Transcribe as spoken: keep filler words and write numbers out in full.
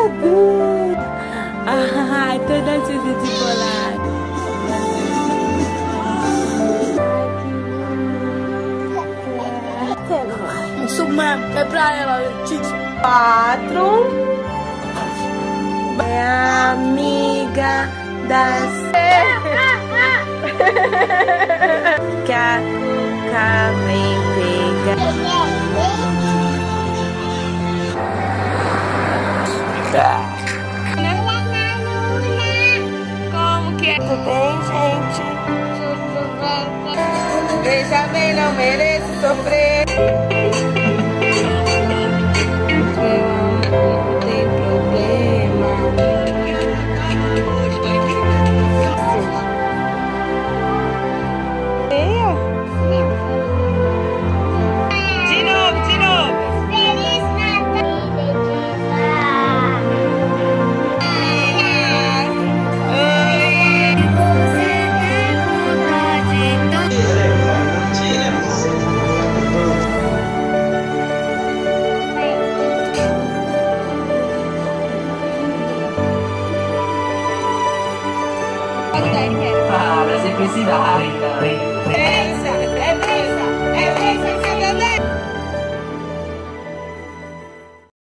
Deus! Ai, toda cheia de bolado. Isso mesmo, é pra ela, Titi. Quatro. É amiga das... Que a Cuca vem pegar. Como que é? Tudo bem, gente? Veja bem, não mereço sofrer. Não tem problema. De novo, de novo. Feliz Natal! Ah, você precisa ainda. Pensa, é pensa, é pensa, você também.